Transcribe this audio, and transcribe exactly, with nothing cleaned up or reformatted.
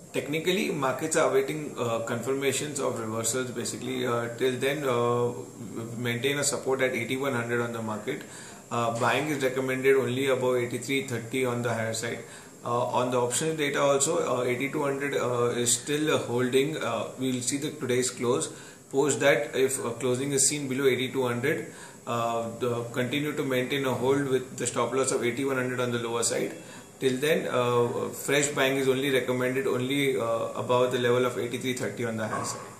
Technically, markets are awaiting uh, confirmations of reversals. Basically, uh, till then, uh, maintain a support at eighty-one hundred on the market. Uh, buying is recommended only above eighty-three thirty on the higher side. Uh, on the options data also, uh, eighty-two hundred uh, is still uh, holding. Uh, we'll see the today's close. Post that, if uh, closing is seen below eighty-two hundred, uh, the, continue to maintain a hold with the stop loss of eighty-one hundred on the lower side. Till then, uh, fresh buying is only recommended only uh, above the level of eighty-three thirty on the higher side.